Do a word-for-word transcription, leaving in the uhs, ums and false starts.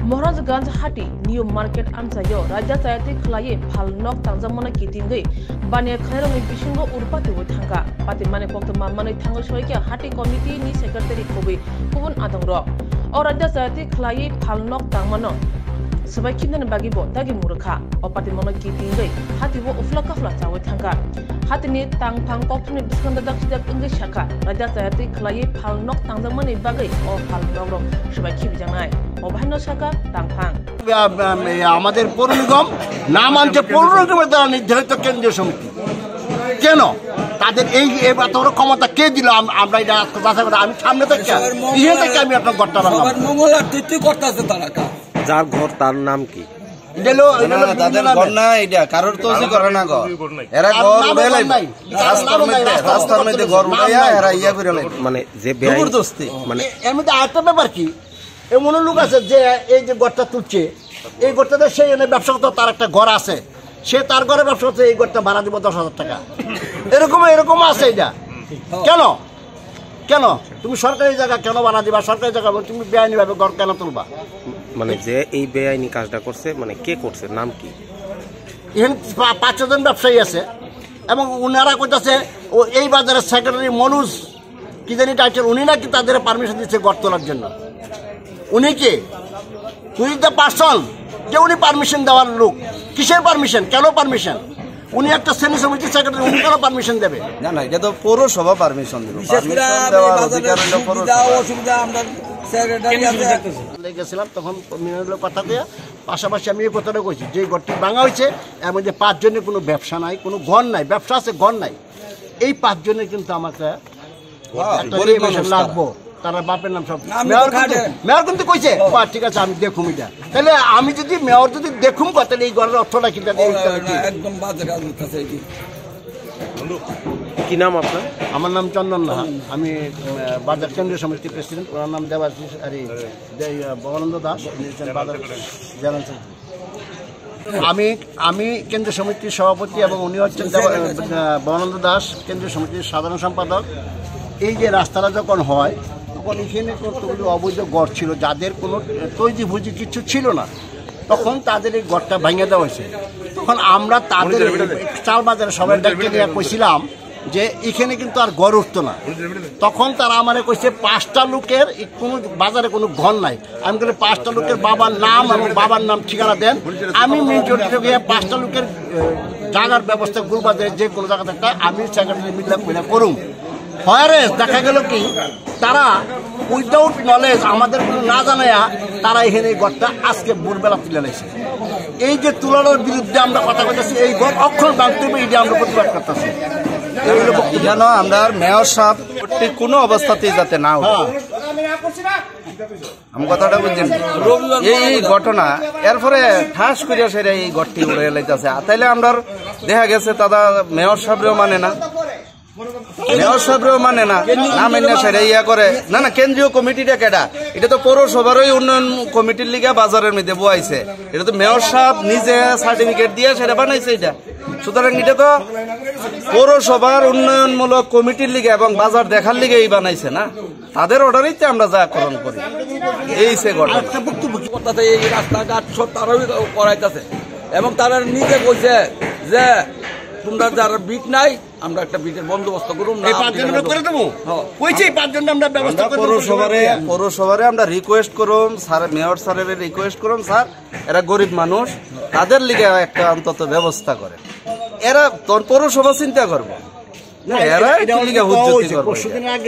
महाराजगंज हाटी new market आमसायो राज्य सायाति खलाये फालनक तांजामना कितिंगै बाने खैरंनि बिसिंगो उरपातिबो थांगा पाति माने पक्तमा माने थांगो सयके हाटी कमिटि नि सेक्रेटारि खबि गुबुन आदंर अ राज्य सायाति खलाये फालनक तांमानो सबाय किनन बागिबो दागि मुरखा अ पाति मनो कितिंगै हातिबो उफला काफला चावै थांगा हातिनि तांफां पक्तनि बिस्कन्दा दाखिदाक इंगै शाखा राज्य सायाति खलाये फालनक तांजामनि बागै अ फालनक सबाय किबिजांनाय অভান্য শাখা তাংফাং আমাদের পৌর নিগম নাম আনছে পৌর নিগমের দ্বারা নির্ধারিত কেন্দ্রীয় সমিতি কেন তাদের এই এত ক্ষমতা কে দিল আমরা এটা আমি সামনে থেকে ইয়ে থেকে আমি আপনার ঘরটা বানাবো মঙ্গলার তৃতীয় করতেছে তারা যার ঘর তার নাম কি তাদের ঘর না এটা কারোর তো করে না ঘর এরা ঘর উড়ে নাই রাস্তার মধ্যে রাস্তার মধ্যে ঘর উড়াইয়া এরা ইয়া করে লাই মানে যে জবরদস্তি মানে এর মধ্যে আরেকটা ব্যাপার কি এমন লোক আছে যে এই যে ঘরটা তুলছে এই ঘরটাতে সেই এনে ব্যবসা করতে তার একটা ঘর আছে সে তার ঘরে ব্যবসা করছে এই ঘরটা ভাড়া দিব দশ হাজার টাকা এরকম এরকম আছে এটা কেন কেন তুমি সরকারি জায়গা কেন বানা দিবা সরকারি জায়গা তুমি বেআইনি ভাবে ঘর কেন তুলবা মানে যে এই বেআইনি কাজটা করছে মানে কে করছে নাম কি এখানে পাঁচ ছজন ব্যবসায়ী আছে এবং উনারা করতেছে ও এই বাজারের সেক্রেটারি মনুজ কি জানি টাইটেল উনি নাকি তাদের পারমিশন দিচ্ছে ঘর তোলার জন্য উনি কে উই দ্য পার্সন যে উনি পারমিশন দেওয়ার লোক কিসের পারমিশন কেন পারমিশন উনি একটা শ্রেণী সমিতির সেক্রেটারি উনি কেন পারমিশন দেবে না না এটা তো পৌরসভা পারমিশন দেবে গেছিলাম তখন মিনারের কথা দিয়ে পাশাপাশি আমি এই কথাটা কইছি যে ঘরটি ভাঙা হয়েছে এর মধ্যে পাঁচজনের কোনো ব্যবসা নাই কোনো ঘর নাই ব্যবসা আছে ঘর নাই এই পাঁচজনের কিন্তু আমাকে লাগবো তারা বাপের নাম সব মেয়র কিন্তু কইছে ঠিক আছে আমি দেখুম এটা তাহলে আমি যদি মেয়র যদি দেখুম তাহলে এই ঘরের অর্থটা কি একদম কি নাম আপনার আমার নাম চন্দন নাহা আমি বাজার কেন্দ্রীয় সমিতির প্রেসিডেন্ট ওনার নাম দেবাশিস আরে ভবানন্দ দাস বাজার আমি আমি কেন্দ্রীয় সমিতির সভাপতি এবং উনি হচ্ছেন ভবানন্দ দাস কেন্দ্রীয় সমিতির সাধারণ সম্পাদক এই যে রাস্তাটা যখন হয় তখন এখানে কতগুলো অবৈধ ঘর ছিল যাদের কোনো তৈরি ভুজি কিছু ছিল না তখন তাদের এই ঘরটা ভেঙে দেওয়া হয়েছে তখন আমরা তাদের চাল বাজারে সবাই ডাক্তার নিয়ে কইছিলাম যে এখানে কিন্তু আর ঘর উঠতো না তখন তারা আমার কইছে পাঁচটা লোকের কোনো বাজারে কোনো ঘর নাই আমি বলি পাঁচটা লোকের বাবার নাম এবং বাবার নাম ঠিকানা দেন আমি মেজরিটি গিয়ে পাঁচটা লোকের জায়গার ব্যবস্থা গুলবাজারে যে কোনো জায়গা একটা আমি সেক্রেটারি মিল্লা মিলা করুন হয় দেখা গেল কি তারা উইদাউট নলেজ আমাদের কোনো না জানায়া তারা এখানে এই ঘরটা আজকে ভোরবেলা তুলে নিয়েছে এই যে তুলানোর বিরুদ্ধে আমরা কথা বলতেছি এই ঘর অক্ষর বাঁধতে হবে এইটা আমরা প্রতিবাদ করতেছি যেন আমরা মেয়র সাহেব কোনো অবস্থাতেই যাতে না হয় আমি কথাটা বুঝছেন এই ঘটনা এরপরে ঠাস করিয়া সেরে এই ঘরটি উড়ে লাইতেছে তাইলে আমরা দেখা গেছে দাদা মেয়র সাহেবরেও মানে না মেয়র সাহেবরেও মানে না না মেনে সেরে ইয়া করে না না কেন্দ্রীয় কমিটিটা কেডা এটা তো পৌরসভারই উন্নয়ন কমিটির লিগে বাজারের মধ্যে বয়াইছে এটা তো মেয়র সাহেব নিজে সার্টিফিকেট দিয়ে সেটা বানাইছে এটা সুতরাং এটা তো পৌরসভার উন্নয়নমূলক কমিটির লিগে এবং বাজার দেখার লিগে এই বানাইছে না তাদের অর্ডারেই তো আমরা যা করণ করি এই সে ঘটনা এই রাস্তাঘাট সব তারাই করাইতেছে এবং তারা নিজে কইছে যে তোমরা যারা বিট নাই আমরা একটা বিটের বন্দোবস্ত করুন পৌরসভারে আমরা রিকোয়েস্ট করুন স্যার মেয়র স্যারের রিকোয়েস্ট করুন স্যার এরা গরিব মানুষ তাদের লিগে একটা অন্তত ব্যবস্থা করে এরা তোর পৌরসভা চিন্তা করবো এরা লিগে হুজ্জতি করবে।